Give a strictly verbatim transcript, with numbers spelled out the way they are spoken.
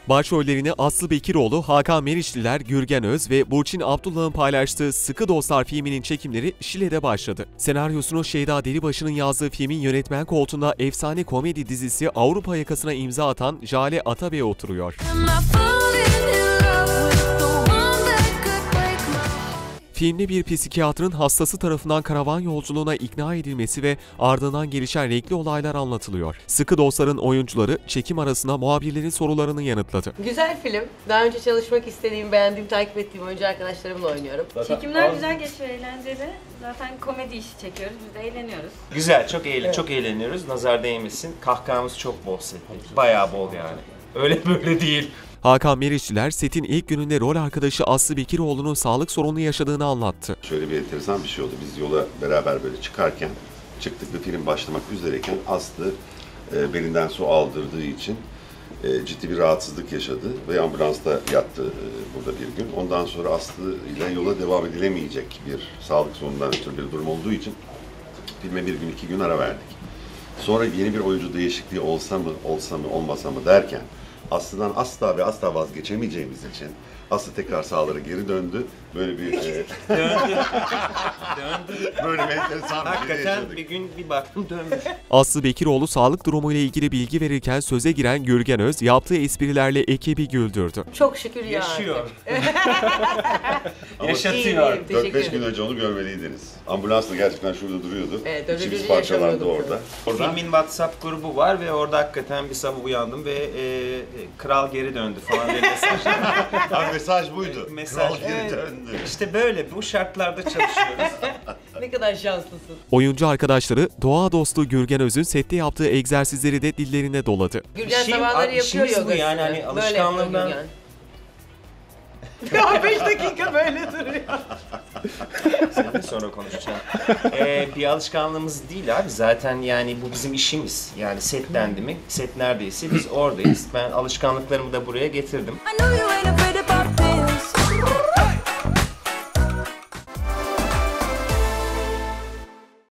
Başrollerini Aslı Bekiroğlu, Hakan Meriçliler, Gürgen Öz ve Burçin Abdullah'ın paylaştığı Sıkı Dostlar filminin çekimleri Şile'de başladı. Senaryosunu Şeyda Delibaşı'nın yazdığı filmin yönetmen koltuğunda efsane komedi dizisi Avrupa Yakası'na imza atan Jale Atabey oturuyor. Filmde bir psikiyatrın hastası tarafından karavan yolculuğuna ikna edilmesi ve ardından gelişen renkli olaylar anlatılıyor. Sıkı Dostlar'ın oyuncuları çekim arasında muhabirlerin sorularını yanıtladı. Güzel film. Daha önce çalışmak istediğim, beğendiğim, takip ettiğim oyuncu arkadaşlarımla oynuyorum. Zaten Çekimler az... güzel geçiyor, eğlenceli. Zaten komedi işi çekiyoruz, biz de eğleniyoruz. Güzel, çok eğlen evet. çok eğleniyoruz. Nazar değmesin. Kahkahamız çok bol sette. Bayağı bol yani. Öyle böyle değil. Hakan Meriçliler setin ilk gününde rol arkadaşı Aslı Bekiroğlu'nun sağlık sorunu yaşadığını anlattı. Şöyle bir enteresan bir şey oldu. Biz yola beraber böyle çıkarken, çıktık bir film başlamak üzereyken Aslı e, belinden su aldırdığı için e, ciddi bir rahatsızlık yaşadı ve ambulansta yattı e, burada bir gün. Ondan sonra Aslı ile yola devam edilemeyecek bir sağlık sorunundan ötürü bir durum olduğu için filme bir gün iki gün ara verdik. Sonra yeni bir oyuncu değişikliği olsa mı olsa mı olmasa mı derken Aslı'dan asla ve asla vazgeçemeyeceğimiz için Aslı tekrar sahalara geri döndü. Böyle bir... E... döndü. döndü. Böyle bir enteresan bir Hakikaten şey yaşadık. Bir gün bir baktım dönmüş. Aslı Bekiroğlu sağlık durumuyla ilgili bilgi verirken söze giren Gürgen Öz yaptığı esprilerle ekibi güldürdü. Çok şükür ya. Yaşıyor. Yaşatıyor. dört beş gün önce onu görmeliydiniz. Ambulansla gerçekten şurada duruyordu. Evet, İçimiz parçalandı orada. Filmin WhatsApp grubu var ve orada hakikaten bir sabah uyandım ve e, kral geri döndü falan diye mesaj. Abi mesaj buydu. Mesaj kral geri evet. döndü. İşte böyle bu şartlarda çalışıyoruz. Ne kadar şanslısın. Oyuncu arkadaşları doğa dostu Gürgen Öz'ün sette yaptığı egzersizleri de dillerine doladı. Gürgen İşim, sabahları yapıyor yogasını. Bu yani hani alışkanlığından. Ya beş dakika böyle duruyor. Seninle sonra konuşacağım. Ee, bir alışkanlığımız değil abi. Zaten yani bu bizim işimiz. Yani set dendi mi? Set neredeyse biz oradayız. Ben alışkanlıklarımı da buraya getirdim.